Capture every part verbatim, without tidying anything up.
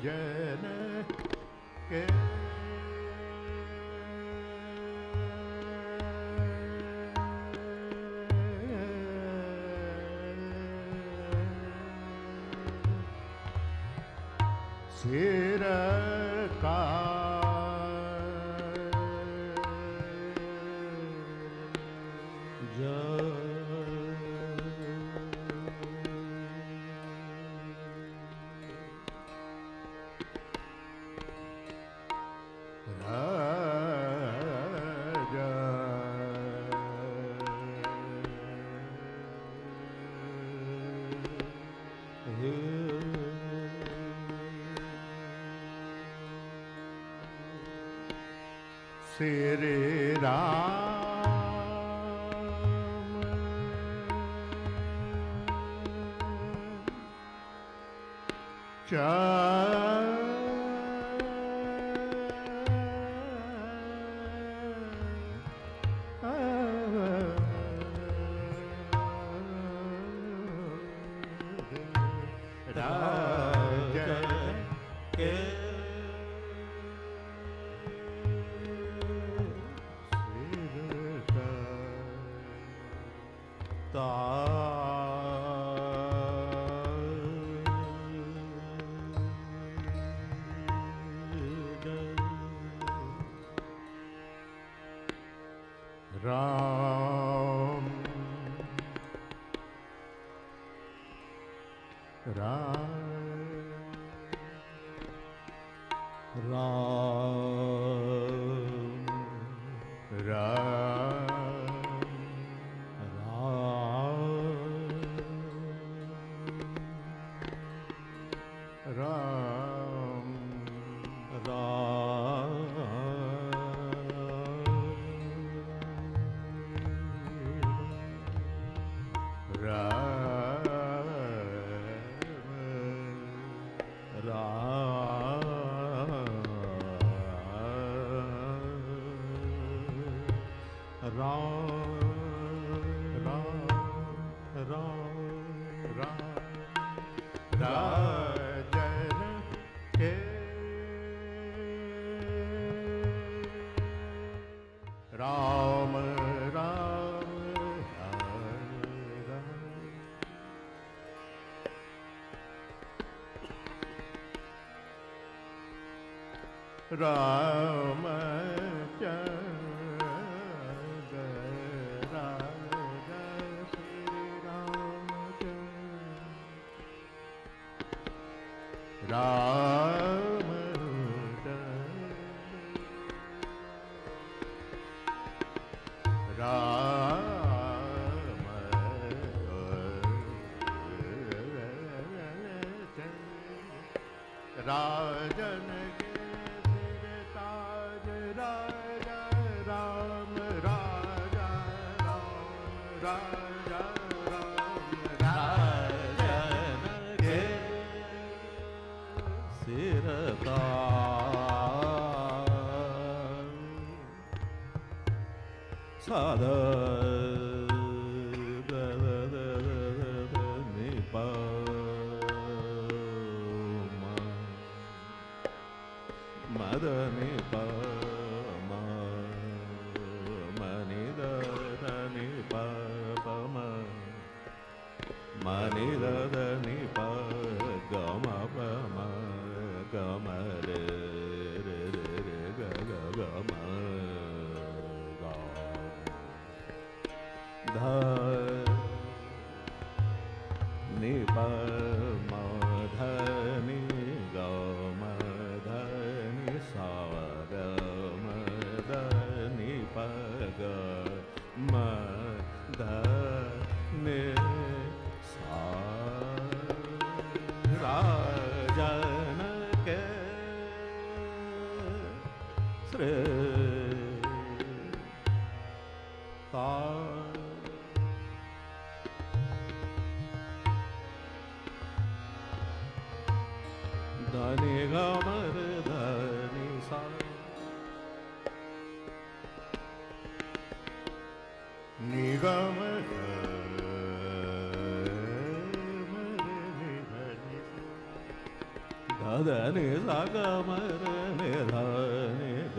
जन के सिर का श्री राम राम राम राम राम राम राम राम राम चंद्र राजा श्री राम राम राम राजन के सिर ताज राजा राम राजा राम राजा राम राजन के सिर ताज सादा मदनि पम मनि दनि पम मनि दनि प गम पम गम रे रे रे ग गम ध नि प म ध नि ग म ध नि सा ग म ध नि प ग म ध नि सा राजन के श्री ताज धनि गम धनि सा निगम ध దని సగ మర ని ధని గ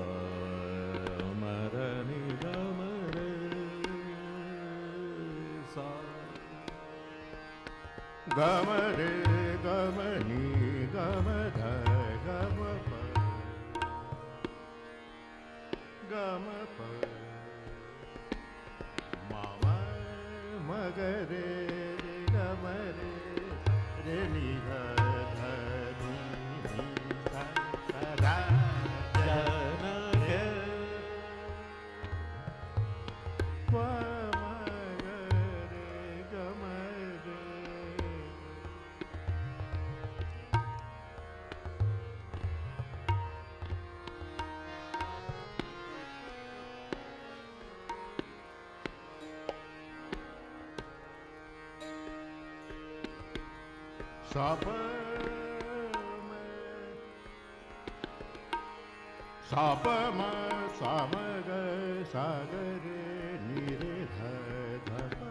మర ని గ మర సా గ మరే గ మని గ మధ గ మ ప గ మ ప మ మ మ గ రే గ మ రే రే ని గ ధ ని ని స స ర జన గే ప మ గ రే గ మ రే sa pa ma sa pa ma sa ma ga sa ga re ni re dha dha pa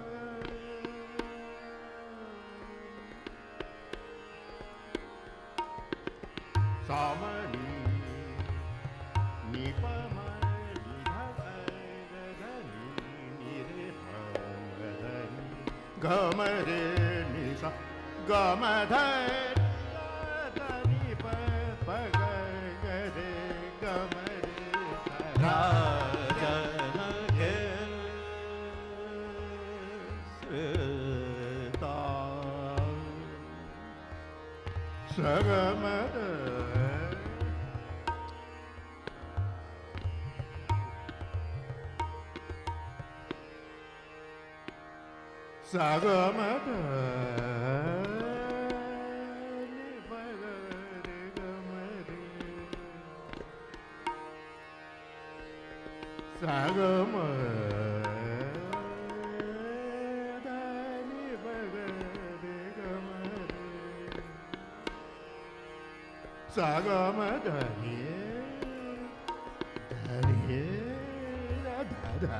sa ma ni ni pa ma ni dha pa ga ga ni ni re dha ga dha ni ga ma re ni sa ga ma dha dha ni pa pa ga ga re ga ma re sa ra ja na ge se ta sa ga ma da sa ga ma da sa ga ma da ni pa ga re ga ma re sa ga ma da ni da ni da da da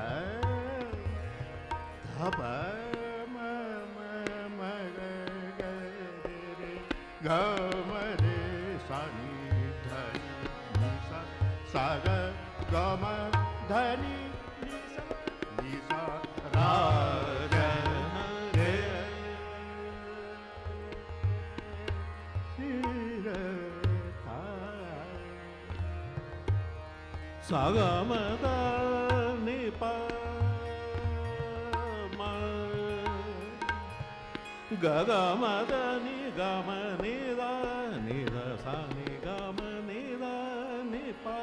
da pa ma ma ma ga ga re re ga ma re sa ni da ni sa sa ga ga ma dha ni ni sa ni sa ra ga na re si ra tha sa ga ma da ni pa ma ga ga ma da ni ga ma ni da ni da sa ni ga ma ni da ni pa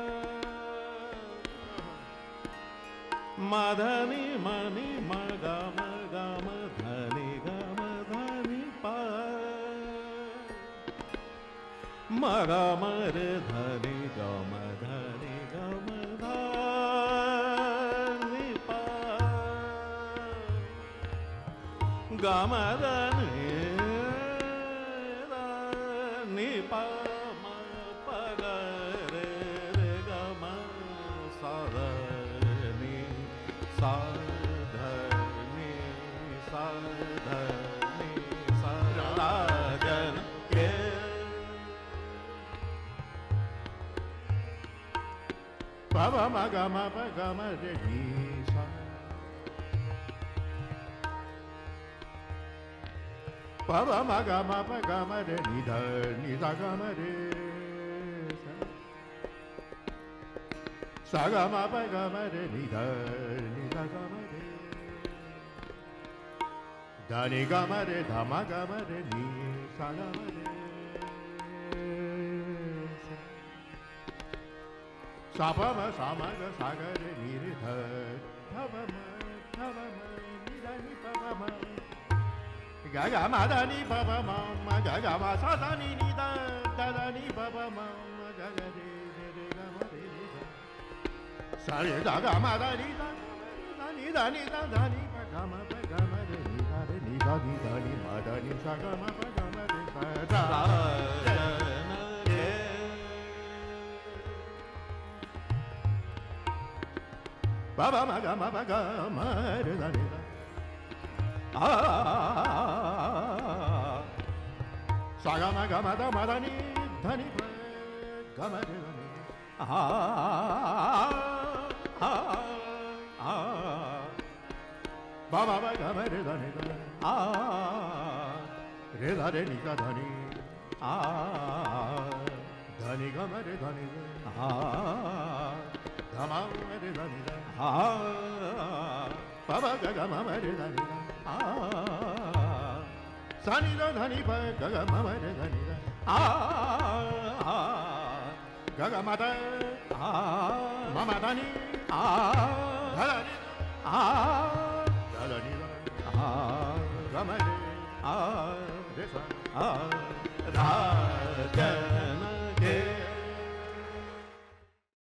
ma dha ni ma ni ma ga ma ga ma dha ni ga ma dha ni pa ma ga ma re dha ni ga ma dha ni ga ma dha ni pa ga ma dha ni da ni pa ma pa ga re re ga ma sa da sa dha ni sa dha ni sa ra ja na ge pa pa ma ga ma pa ga ma re ni sa pa pa ma ga ma pa ga ma re ni dha ni sa ga ma re sa ga ma pa ga ma re ni dha ni sa ga ma re dha ni ga ma re dha ma ga ma re ni sa ga ma re sa pa ma sa ma ga sa ga re ni re dha dha pa ma dha pa ma ni dha ni pa pa ma ga ga ma dha ni pa pa ma ma ga ga ma sa dha ni ni dha dha dha ni pa pa ma ma ga ga re re re ga ma re re dha sa re da ga ma da ni da da ni da ni da da ni pa ga ma pa ga ma re ni da re ni da ni da ni ma da ni sa ga ma pa ga ma re sa da ja na ge pa pa ma ga ma pa ga ma re da ni da a sa ga ma ga ma da ma da ni da ni pa ga ma re da ni ah ah ah ba ba ba ga ma re da ni da ah re da re ni ga da ni ah da ni ga ma re da ni ah ga ma re da ni da ah ba ba ga ga ma ma re da ni da ah sa ni da da ni pa ga ga ma ma re da ni da ah ga ga ma da ah ma ma da ni ah da da ni ah da da ni da ah ga ma re ah re sa ah ra ga